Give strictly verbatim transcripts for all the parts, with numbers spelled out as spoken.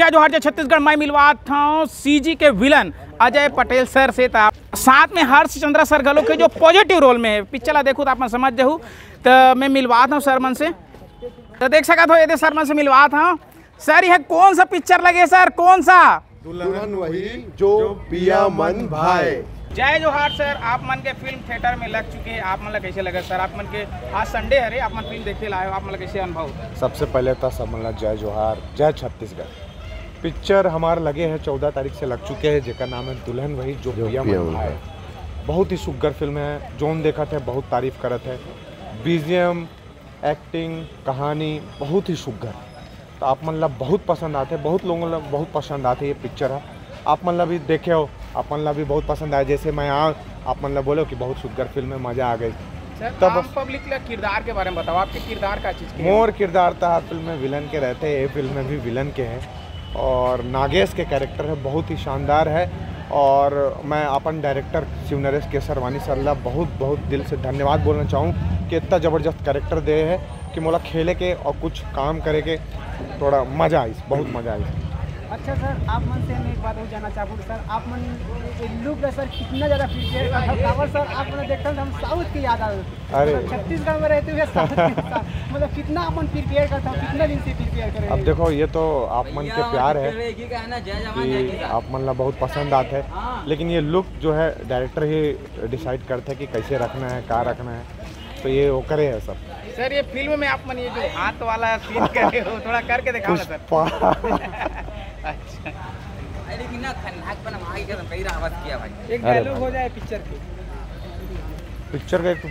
जय जोहार जय छत्तीसगढ़। मैं मिलवात हूँ सीजी के विलन अजय पटेल सर से, था साथ में हर्ष चंद्रा सर गलो के जो पॉजिटिव रोल में है। पिक्चर ला देखो तो आप समझ जाऊँ। तो मैं मिलवात हूँ सर मन से, तो देख सकत हो ये सर मन से मिलवात हूँ। सर यह कौन सा पिक्चर लगे सर? कौन सा? दुल्हन वही जो पिया मन भाई। जय जोहार सर, आप मन के फिल्म थिएटर में लग चुके हैं। आप मन कैसे लगे सर? आप मन के आज संडे है रे, आप मन फिल्म देखे लाए हो, आप मन कैसे अनुभव? सबसे पहले तो सब मन जय जोहार जय छत्तीसगढ़। पिक्चर हमारे लगे हैं चौदह तारीख से लग चुके हैं, जिसका नाम है दुल्हन वही जो पिया मन भाई। बहुत ही सुग्गर फिल्म है, जोन देखा थे बहुत तारीफ करत है। बीजीएम, एक्टिंग, कहानी बहुत ही सुग्गर, तो आप मन ला बहुत पसंद आते, बहुत लोगों ला बहुत पसंद आते ये पिक्चर है। आप मन ला भी देखे हो, आप मन ला भी बहुत पसंद आया। जैसे मैं आ आप मन ला बोलो कि बहुत सुग्गर फिल्म है, मज़ा आ गई। तब पब्लिक ला किरदार के बारे में बताओ, आपके किरदार का चीज़ के? मोर किरदार था हर फिल्म में विलन के रहते हैं, ये फिल्म में भी विलन के हैं। और नागेश के कैरेक्टर है बहुत ही शानदार है। और मैं अपन डायरेक्टर शिव नरेश केसरवानी सर ला बहुत बहुत दिल से धन्यवाद बोलना चाहूँ कि इतना ज़बरदस्त कैरेक्टर दे है कि मोला खेले के और कुछ काम करे के थोड़ा मज़ा आई, बहुत मज़ा आई। अच्छा सर, आप मन से मैं एक बात और जानना चाहूँगा सर, आप मन लुक सर कितना ज़्यादा प्रिपेयर का था सर? आप मैंने देखा हम साउथ की याद आ रही, अरे छत्तीसगढ़ में रहते हुए साउथ मतलब कितना अपन प्रिपेयर का था, कितना दिन से प्रिपेयर करें? अब देखो ये तो आप मन के प्यार है कि आप मन ला बहुत पसंद आता है, लेकिन ये लुक जो है डायरेक्टर ही डिसाइड करते हैं कि कैसे रखना है, क्या रखना है, तो ये वो करे है सब। सर ये फिल्म में आप मन ये जो हाथ वाला सीन करे हो, थोड़ा करके दिखाओ ना सर। अच्छा, एक डायलॉग हो जाए पिक्चर के। पिक्चर के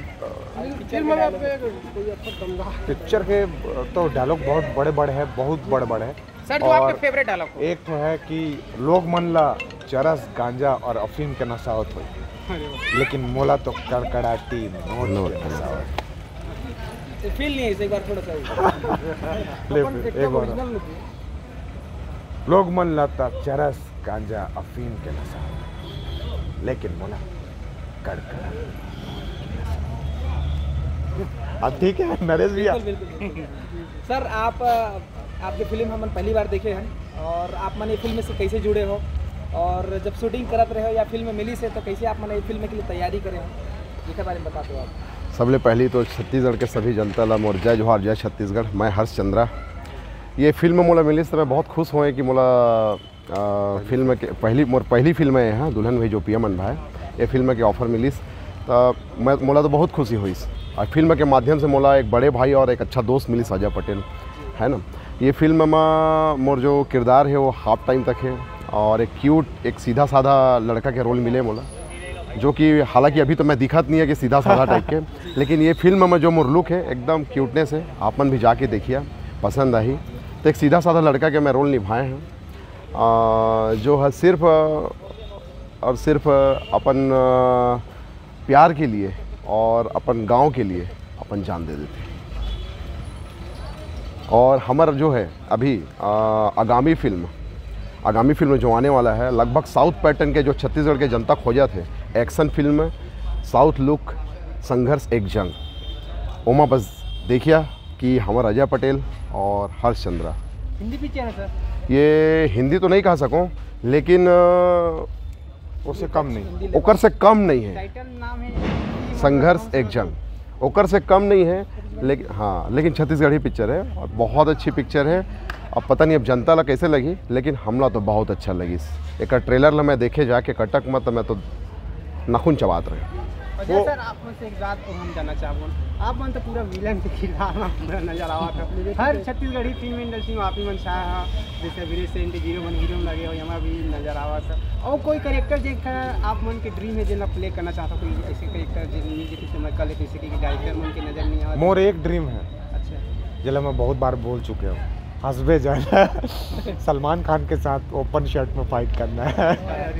पिक्चर के तो डायलॉग बहुत बड़े बड़े हैं, बहुत बड़े बड़े हैं सर। जो आपके फेवरेट डायलॉग? एक तो है कि लोग मन ला चरस, गांजा और अफीम के नशावत हो, लेकिन मोला तो कड़कड़ाटी नोट के नशावत। फील नहीं है एक बार थोड़ा सा एक बार लोग मन लाता चरस, गांजा, अफीम के नशा, लेकिन मोला कड़कड़ा। अब ठीक है नरेश भैया। सर आप आपकी फिल्म हम पहली बार देखे हैं, और आप मन ये फिल्म से कैसे जुड़े हो, और जब शूटिंग करत रहे हो या फिल्म मिली से तो कैसे आप मन ये फिल्म के लिए तैयारी करे हो, इसके बारे में बता दो आप। सबले पहली तो छत्तीसगढ़ के सभी जनता ला मोर जय जोहार जय छत्तीसगढ़। मैं हर्ष चंद्रा। ये फिल्म मोला मिली तो मैं बहुत खुश हुए कि मोला आ, फिल्म के पहली मोर पहली फिल्म है यहाँ दुल्हन वही जो पिया मन भाई। ये फिल्म के ऑफ़र मिली तो मैं मोला तो बहुत खुशी हुई। और फिल्म के माध्यम से मोला एक बड़े भाई और एक अच्छा दोस्त मिली अजय पटेल, है ना। ये फिल्म में मोर जो किरदार है वो हाफ टाइम तक है, और एक क्यूट एक सीधा साधा लड़का के रोल मिले मोला, जो कि हालांकि अभी तो मैं दिखत नहीं है कि सीधा साधा टाइप के, लेकिन ये फिल्म में जो मोर लुक है एकदम क्यूटनेस है। आप मन भी जाके देखिए, पसंद आई। तो एक सीधा साधा लड़का के मैं रोल निभाए हैं, जो है सिर्फ और सिर्फ अपन प्यार के लिए और अपन गांव के लिए अपन जान दे देते हैं। और हमारा जो है अभी आगामी फिल्म आगामी फिल्म जो आने वाला है, लगभग साउथ पैटर्न के जो छत्तीसगढ़ के जनता खोजा थे, एक्शन फिल्म में साउथ लुक, संघर्ष एक जंग। ओमा बस देखिए कि हमारा अजय पटेल और हर्ष चंद्रा। हिंदी पिक्चर है सर? ये हिंदी तो नहीं कह सकूं, लेकिन उससे कम नहीं, ओकर से कम नहीं है। टाइटल नाम है संघर्ष एक जंग, ओकर से कम नहीं है, लेकिन हाँ लेकिन छत्तीसगढ़ी पिक्चर है और बहुत अच्छी पिक्चर है। अब पता नहीं अब जनता ला कैसे लगी, लेकिन हमला तो बहुत अच्छा लगी। एक ट्रेलर ला मैं देखे जाके कटक मत मैं तो नाखून चबात रहे। अजय सर आप मन से एक बात को हम जानना चाहूँ, आप मन तो पूरा विलन के किरदार में पूरा नजर आवा था। हर छत्तीसगढ़ी फिल्म इंडस्ट्री में आप ही मन छाया, जैसे वीरेश सेन के हीरो मन हीरो लगे हो, यहाँ भी नजर आवा सर। और कोई कैरेक्टर देखा आप मन के ड्रीम है जो प्ले करना चाहता, कोई ऐसे कैरेक्टर जो मैं कल किसी के डायरेक्टर मन के नजर नहीं आवा? मोर एक ड्रीम है, अच्छा, जिला मैं बहुत बार बोल चुके हूँ, हंसबे जाना सलमान खान के साथ ओपन शर्ट में फाइट करना है।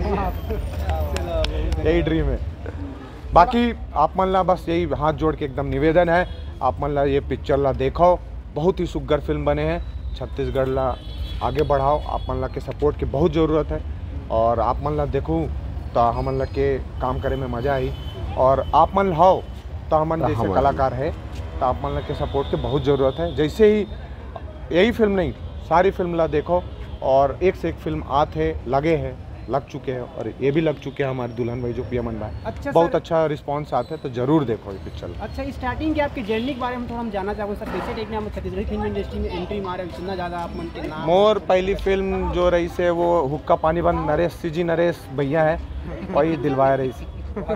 यही ड्रीम है। बाकी आप मन ला बस यही हाथ जोड़ के एकदम निवेदन है, आप मन ला ये पिक्चर ला देखो, बहुत ही सुग्गर फिल्म बने हैं। छत्तीसगढ़ ला आगे बढ़ाओ, आप मन ला के सपोर्ट की बहुत ज़रूरत है, और आप मन ला देखूँ तो हमन ला के काम करे में मज़ा आई, और आप मन लाओ तो हमन जैसे कलाकार है तो आप मन ला के सपोर्ट की बहुत ज़रूरत है। जैसे ही यही फिल्म नहीं, सारी फिल्म ला देखो, और एक से एक फिल्म आते लगे हैं, लग चुके हैं, और ये भी लग चुके हैं हमारे दुल्हन भाई जो पी अमन भाई। अच्छा बहुत सर। अच्छा रिस्पांस आते हैं, तो जरूर देखो ये पिक्चर। अच्छा, स्टार्टिंग के आपकी जर्नी के बारे में थोड़ा हम जानना चाहोगे सर, कैसे देखने हम छत्तीसगढ़ी फिल्म इंडस्ट्री में एंट्री मारे, इतना ज़्यादा आप मन के नाम। मोर पहली फिल्म जो रही से वो हुक्का पानी बंद नरेश सी जी नरेश भैया है, वही दिलवाया रही सी।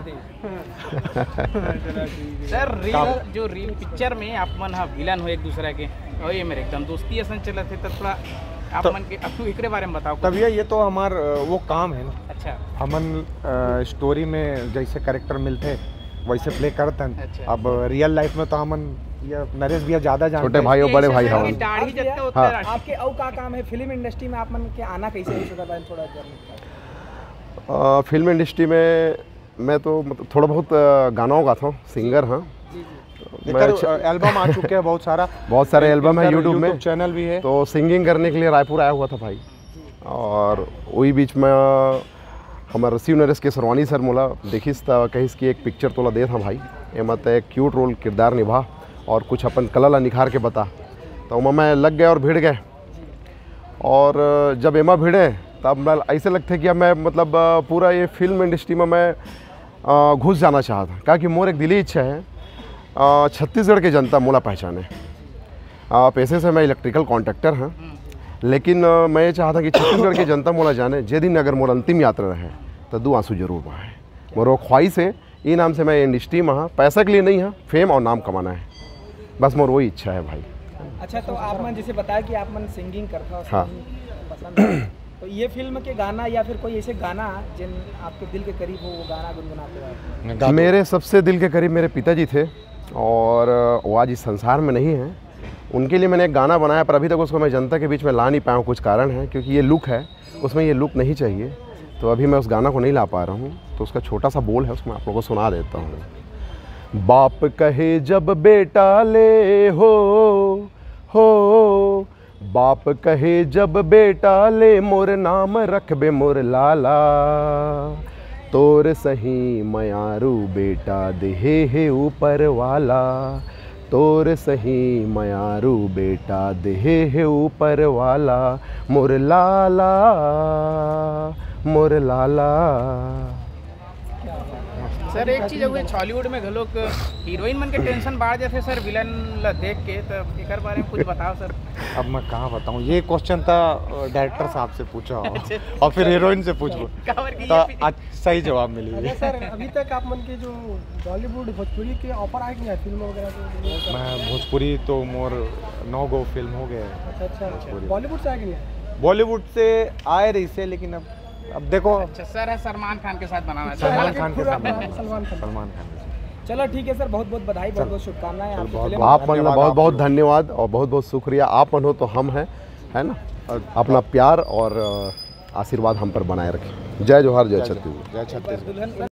सर रील जो रील पिक्चर में आप मन हा विलन हो एक दूसरे के, और ये मेरे एकदम दोस्ती ऐसा चलत है, तो थोड़ा आप तो- मन के अब एकरे बारे में बताओ। तब ये ये तो हमार वो काम है ना, अच्छा हमन स्टोरी में जैसे कैरेक्टर मिलते वैसे प्ले करते हैं। अच्छा। अब रियल लाइफ में तो हमन ये नरेश भैया ज़्यादा जानते छोटे हैं। भाई और बड़े भाई ऐसे हवन। कि दाढ़ी जत्ते हाँ। उतने राशि। आपके और का काम है फिल्म इंडस्ट्री में, आप मन के आना कैसे है उसके बारे में थोड़ा जानना। अ, फिल्म इंडस्ट्री में मैं तो मतलब थोड़ा बहुत अ, गानों गाता हूँ, सिंगर हाँ। मैं देखकर एल्बम आ चुके हैं बहुत सारा, बहुत सारे एल्बम है यूट्यूब में, चैनल भी है। तो सिंगिंग करने के लिए रायपुर आया हुआ था भाई, और वही बीच में हमारे शिव नरेश के सरवानी सर मोला देखिस था, कहिस की एक पिक्चर तोला दे था भाई, ये मत एक क्यूट रोल किरदार निभा और कुछ अपन कला ला निखार के बता। तो वहाँ मैं लग गए और भिड़ गए, और जब एमा भिड़े तब मैं ऐसे लगता कि अब मैं मतलब पूरा ये फिल्म इंडस्ट्री में मैं अ, घुस जाना चाहता, क्या कि मोर एक दिली इच्छा है अ, छत्तीसगढ़ की जनता मोला पहचाने। अ, पैसे से मैं इलेक्ट्रिकल कॉन्ट्रैक्टर हाँ, लेकिन अ, मैं ये चाहता कि छत्तीसगढ़ की जनता मोला जाने, जे दिन अगर मोर अंतिम यात्रा रहे तो दो आंसू जरूर बहाए। मोर वो ख्वाहिश है, ये नाम से मैं इंडस्ट्री में हाँ, पैसा के लिए नहीं हाँ, फेम और नाम कमाना है, बस मोर वही इच्छा है भाई। अच्छा, तो आप मन जैसे बताया कि आप मन सिंगिंग करता हो, हाँ। singing पसंद है, तो ये फिल्म के गाना या फिर कोई ऐसे गाना जिन आपके दिल के करीब हो, वो गाना गुनगुनाते हो? मेरे सबसे दिल के करीब मेरे पिताजी थे, और वो आज इस संसार में नहीं हैं। उनके लिए मैंने एक गाना बनाया, पर अभी तक उसको मैं जनता के बीच में ला नहीं पाया हूँ, कुछ कारण है, क्योंकि ये लुक है उसमें ये लुक नहीं चाहिए, तो अभी मैं उस गाना को नहीं ला पा रहा हूँ। तो उसका छोटा सा बोल है, उसमें आप लोगों को सुना देता हूँ। बाप कहे जब बेटा ले हो हो, बाप कहे जब बेटा ले, मोर नाम रखबे मोर लाला, तोर सही मयारू बेटा देहे है ऊपर वाला, तोर सही मयारू बेटा देहे है ऊपर वाला, मोर लाला मोर लाला। सर एक चीज हुई हॉलीवुड में घलोक हीरोइन मन के टेंशन बढ़ जाते सर विलन ला देख के, तो एकर बारे में कुछ बताओ सर। अब मैं कहाँ बताऊँ, ये क्वेश्चन था डायरेक्टर साहब से पूछा हो, और फिर हीरोइन से पूछो कवर की तो ये आज सही जवाब मिलेगी। अच्छा सर, अभी तक आप मन के जो बॉलीवुड भोजपुरी के ऑफर आए कि नहीं फिल्म वगैरह के? मैं भोजपुरी तो मोर नौ गो फिल्म हो गए। अच्छा अच्छा, बॉलीवुड से आए कि नहीं? बॉलीवुड से आए रही से, लेकिन अब अब देखो अच्छा सर है सलमान खान के साथ बनाना सलमान चाहते खान के पूरा साथ सलमान खान। सलमान खान के साथ। चलो ठीक है सर, बहुत बहुत बधाई, बहुत बहुत शुभकामनाएं आपकी बहुत- फिल्म। आप मन धन्यवाद बहुत बहुत आपको। धन्यवाद और बहुत बहुत शुक्रिया। आप मन हो तो हम हैं, है ना। अपना प्यार और आशीर्वाद हम पर बनाए रखें। जय जोहार, जय छत्तीसगढ़। जय छत्तीसगढ़। दुल्हन